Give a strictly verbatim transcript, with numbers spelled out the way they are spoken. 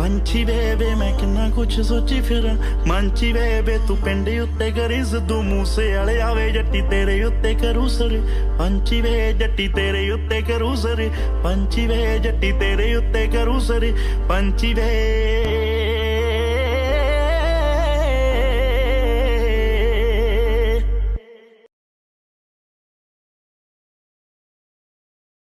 पंछी वे वे मैं किन्ना कुछ सोची फिर मंची वे वे तू पिंड उत्ते करी सिद्धू मूसे वाले आवे जट्टी तेरे उत्ते करू सर पंछी वे जट्टी तेरे उत्ते करू सर पंछी वे जट्टी तेरे उत्ते करू सर पंछी वे